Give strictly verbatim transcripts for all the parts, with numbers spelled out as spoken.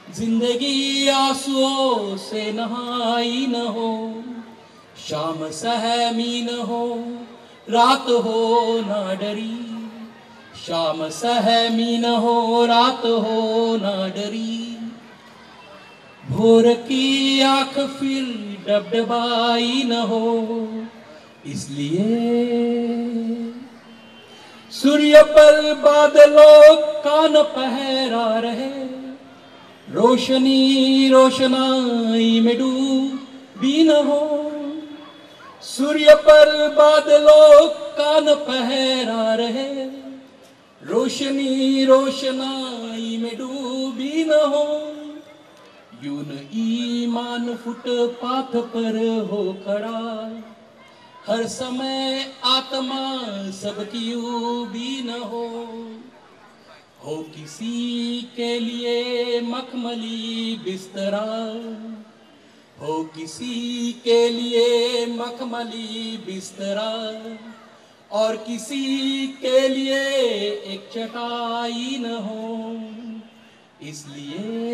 जिंदगी आंसुओं से नहाई न हो, शाम सहमी न हो, रात हो ना डरी। शाम सहमी न हो, रात हो ना डरी। भोर की आंख फिर डबडबाई न हो, इसलिए सूर्य पर बादलों का न पहरा रहे। रोशनी रोशनाई में डूबी न हो, सूर्य पर बादलों का न पहरा रहे। रोशनी रोशनाई में डूबी न हो, यूं न ईमान फुटपाथ पर हो खड़ा। हर समय आत्मा सबकी ऊबी न हो, हो किसी के लिए मखमली बिस्तरा, हो किसी के लिए मखमली बिस्तरा, और किसी के लिए एक चटाई न हो। इसलिए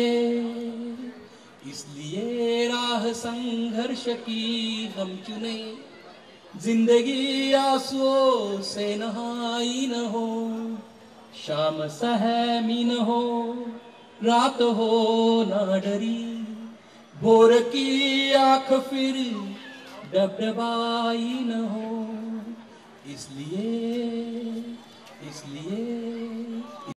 इसलिए राह संघर्ष की हम चुने, जिंदगी आंसुओं से नहाई न हो, शाम सहमी न हो, रात हो ना डरी। भोर की आंख फिर डबडबाई न हो, इसलिए इसलिए